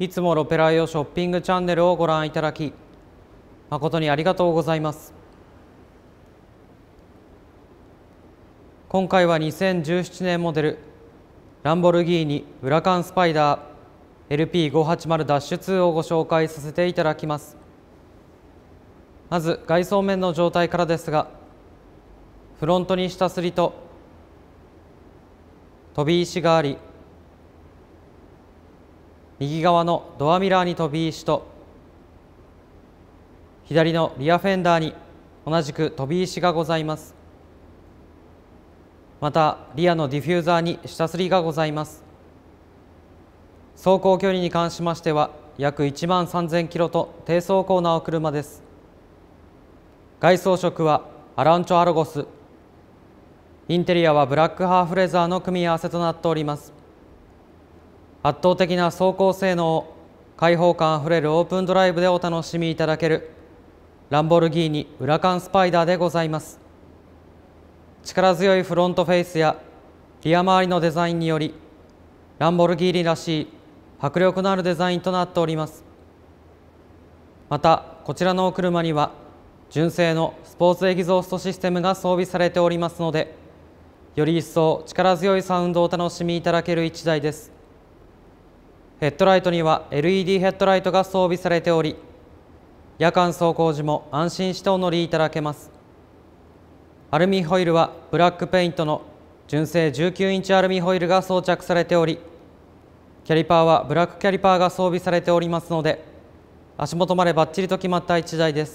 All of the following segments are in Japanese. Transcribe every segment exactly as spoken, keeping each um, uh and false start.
いつもロペライオショッピングチャンネルをご覧いただき誠にありがとうございます。今回はにせんじゅうななねんモデルランボルギーニウラカンスパイダー エルピーごひゃくはちじゅうダッシュツー をご紹介させていただきます。まず外装面の状態からですが、フロントに下すりと飛び石があり、右側のドアミラーに飛び石と左のリアフェンダーに同じく飛び石がございます。またリアのディフューザーに下すりがございます。走行距離に関しましては約いちまんさんぜんキロと低走行なお車です。外装色はアランチョアルゴス、インテリアはブラックハーフレザーの組み合わせとなっております。圧倒的な走行性能を開放感あふれるオープンドライブでお楽しみいただけるランボルギーニウラカンスパイダーでございます。力強いフロントフェイスやリア周りのデザインによりランボルギーニらしい迫力のあるデザインとなっております。またこちらのお車には純正のスポーツエキゾーストシステムが装備されておりますので、より一層力強いサウンドをお楽しみいただけるいちだいです。ヘッドライトには エルイーディー ヘッドライトが装備されており、夜間走行時も安心してお乗りいただけます。アルミホイルはブラックペイントの純正じゅうきゅうインチアルミホイルが装着されており、キャリパーはブラックキャリパーが装備されておりますので、足元までバッチリと決まったいちだいです。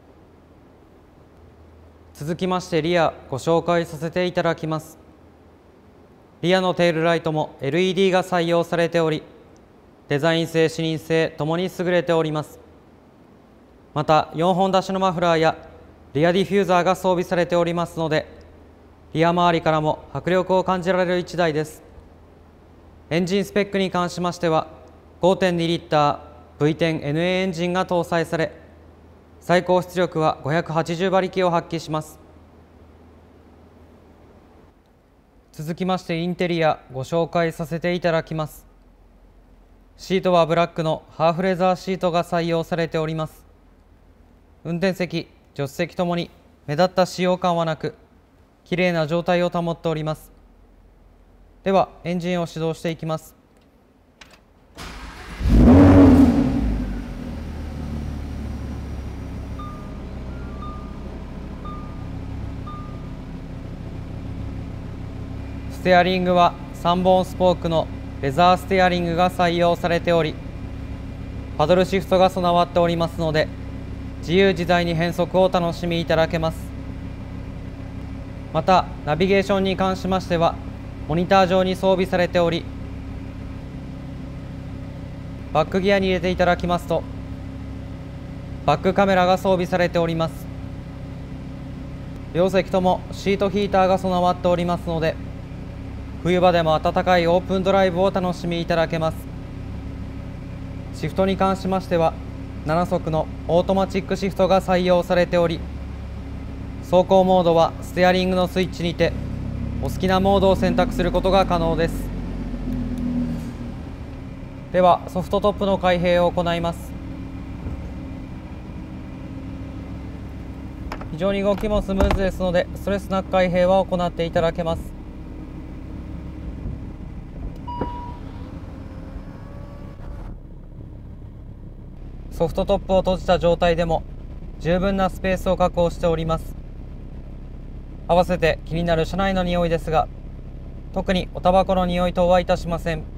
続きましてリアご紹介させていただきます。リアのテールライトも エルイーディー が採用されており、デザイン性、視認性ともに優れております。またよんほん出しのマフラーやリアディフューザーが装備されておりますので、リア周りからも迫力を感じられるいちだいです。エンジンスペックに関しましては ごてんにリッター ブイテンエヌエー エンジンが搭載され、最高出力はごひゃくはちじゅうばりきを発揮します。続きましてインテリアご紹介させていただきます。シートはブラックのハーフレザーシートが採用されております。運転席、助手席ともに目立った使用感はなく、きれいな状態を保っております。ではエンジンを始動していきます。ステアリングはさんぼんスポークのレザーステアリングが採用されており、パドルシフトが備わっておりますので、自由自在に変速をお楽しみいただけます。またナビゲーションに関しましてはモニター上に装備されており、バックギアに入れていただきますとバックカメラが装備されております。両席ともシートヒーターが備わっておりますので、冬場でも暖かいオープンドライブをお楽しみいただけます。シフトに関しましてはななそくのオートマチックシフトが採用されており、走行モードはステアリングのスイッチにてお好きなモードを選択することが可能です。ではソフトトップの開閉を行います。非常に動きもスムーズですので、ストレスなく開閉は行っていただけます。ソフトトップを閉じた状態でも十分なスペースを確保しております。合わせて気になる車内の匂いですが、特におタバコの匂い等はいたしません。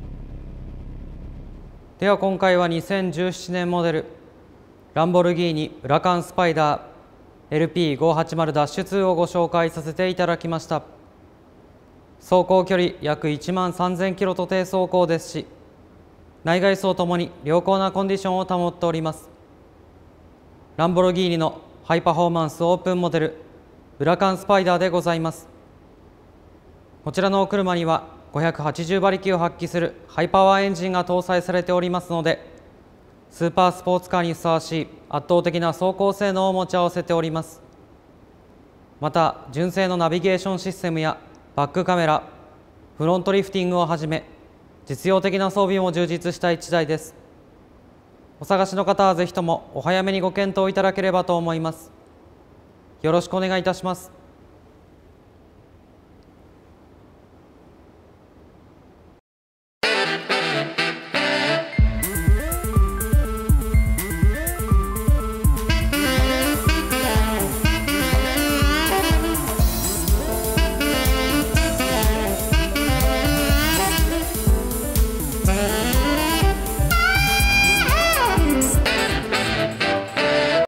では今回はにせんじゅうななねんモデルランボルギーニウラカンスパイダー エルピーごひゃくはちじゅうダッシュツー をご紹介させていただきました。走行距離約いちまんさんぜんキロと低走行ですし、内外装ともに良好なコンディションを保っております。ランボルギーニのハイパフォーマンスオープンモデルウラカンスパイダーでございます。こちらのお車にはごひゃくはちじゅうばりきを発揮するハイパワーエンジンが搭載されておりますので、スーパースポーツカーにふさわしい圧倒的な走行性能を持ち合わせております。また純正のナビゲーションシステムやバックカメラ、フロントリフティングをはじめ実用的な装備も充実したいちだいです。お探しの方はぜひともお早めにご検討いただければと思います。よろしくお願いいたします。